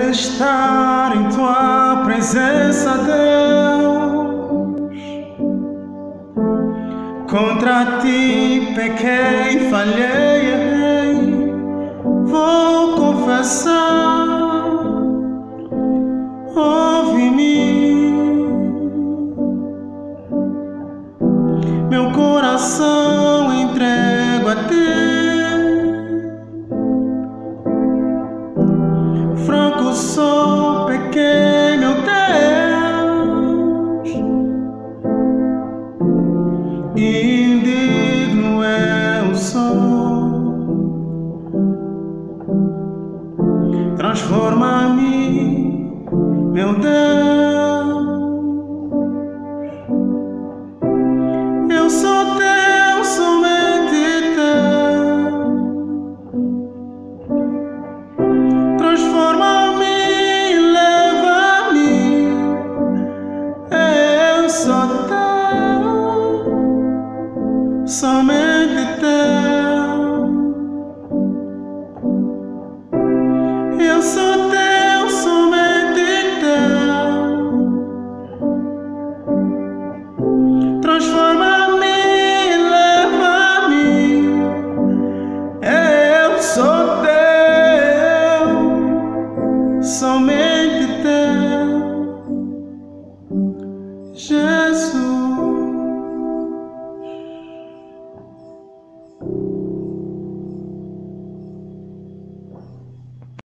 estar em tua presença, Deus. Contra ti pequei, falhei, errei. Vou confessar, ouve-me. Meu coração entrego a ti. Franco sou, pequei, meu Deus. Indigno eu sou. Transforma-me, meu Deus. Eu sou teu, somente teu. Transforma-me, leva-me. Eu sou teu, somente teu.